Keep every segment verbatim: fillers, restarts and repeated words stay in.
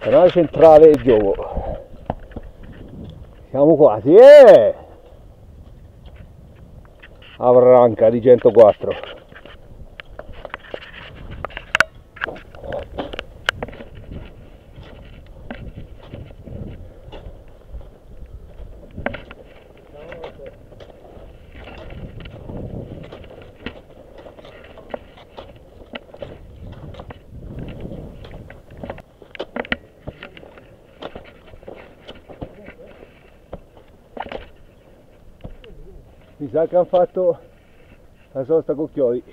Canale centrale Giovo. Siamo quasi, eh! Avranca di centoquattro. Mi sa che hanno fatto la sosta con chiodi.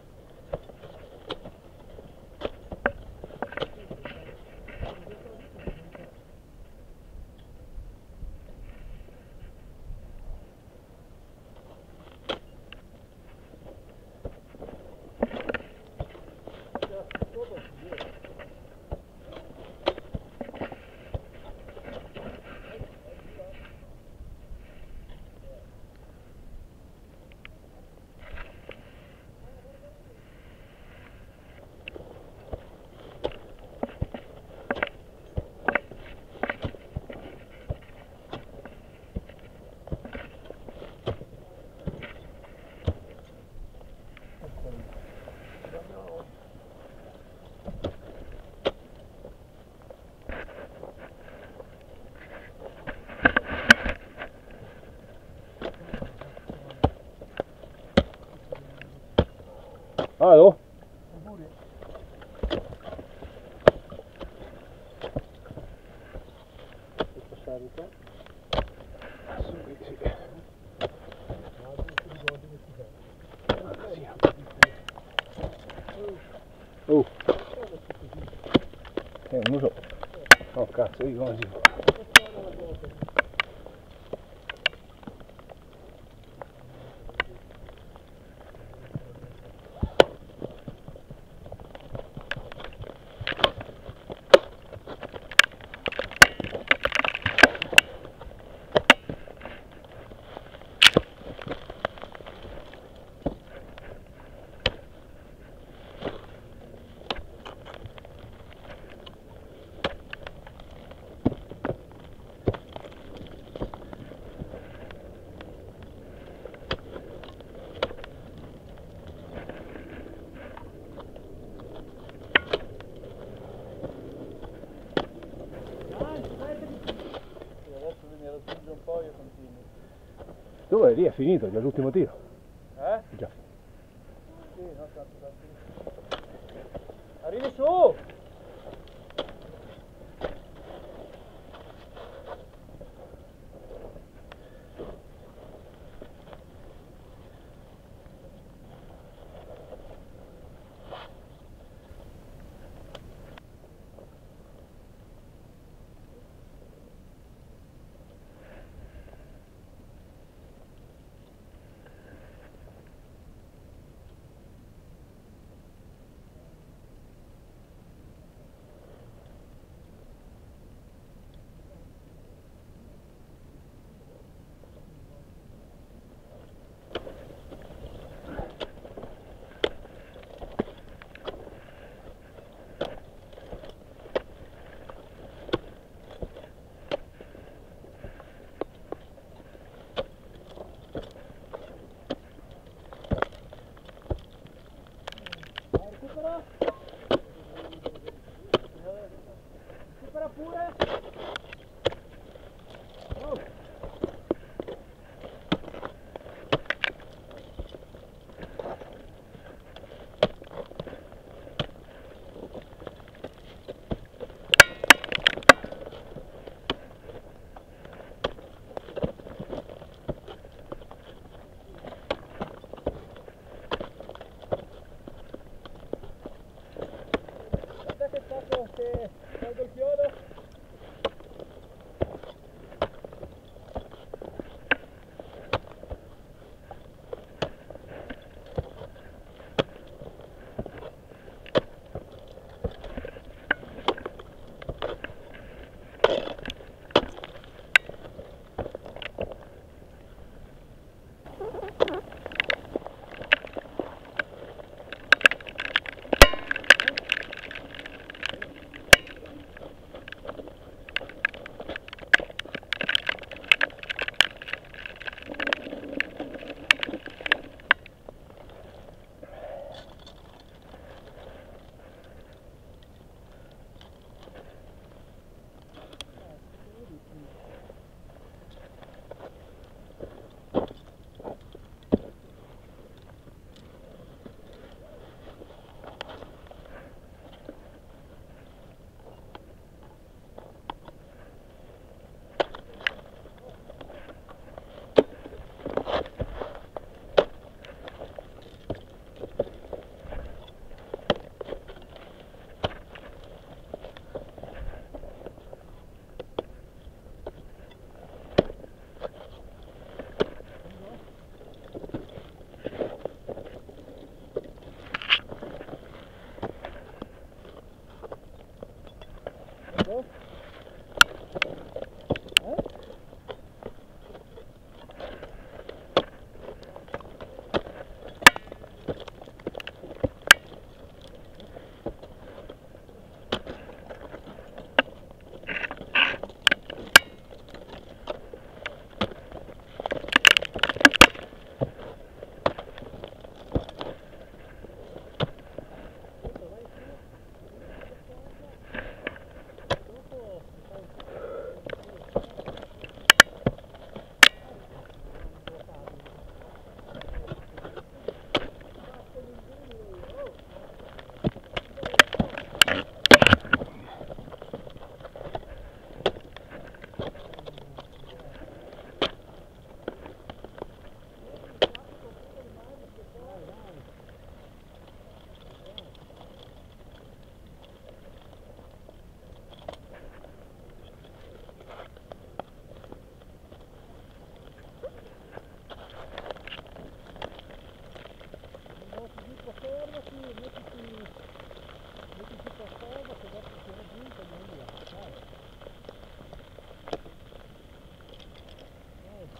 Vado? Passare qua? Assolutamente sì. Oh. Eh, non lo so. Oh cazzo, io come si fa? Un po' io continuo. Dove? Lì è finito, già l'ultimo tiro. Eh? Già. Sì, no, tanto, tanto. Arrivi su! Recupera! Recupera pure! Oh. Aspetta che faccio, se tolgo il chiodo. Oh. Eh? Fermati, mettiti, mettiti per terra, che dopo si raggiunta di via, dai. Dai.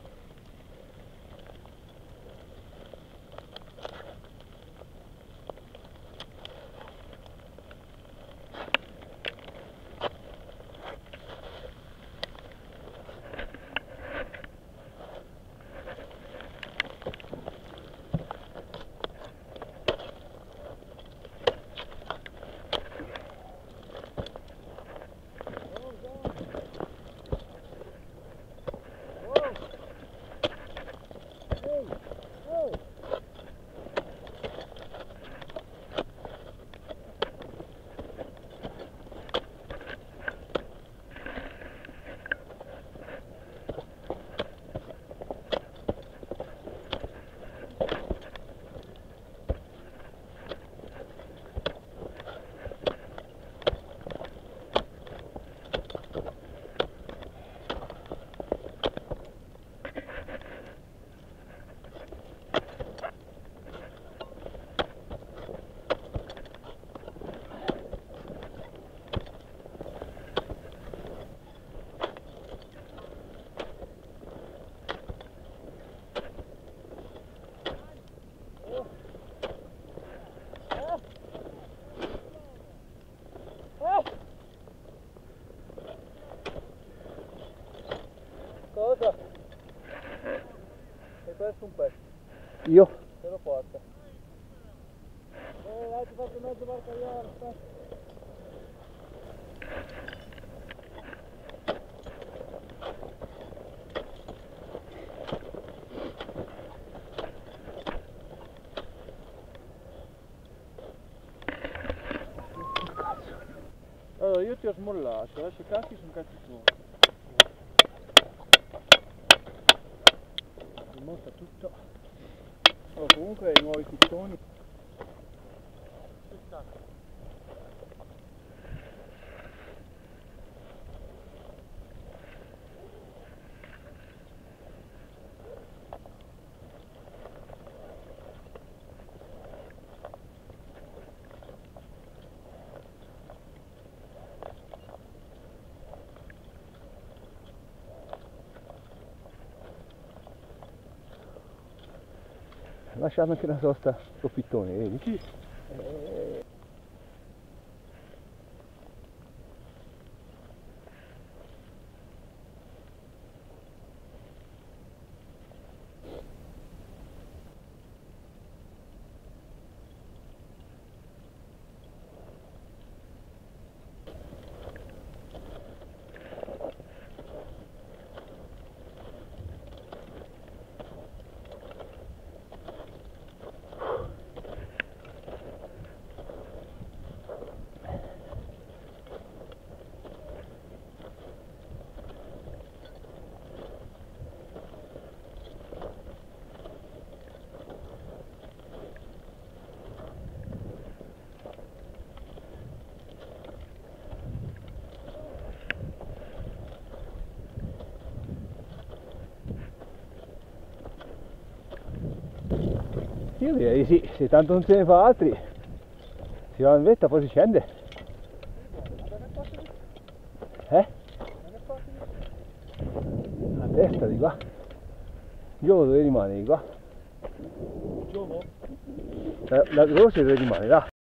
Cosa? Hai perso un pezzo. Io? Te lo porta. Eh, dai, ti faccio mezzo barcaiolo, aspetta. Allora, io ti ho smollato, adesso i cacchi sono cacchi tuoi. Monta tutto. Allora, comunque i nuovi picconi. Lasciamo anche una sosta con pittone, vedi? Sì. Eh, Io direi di sì, se tanto non se ne fa altri, si va in vetta poi si scende. Testa di qua. Io dove rimane di qua? Gioco? La, la croce dove rimane là.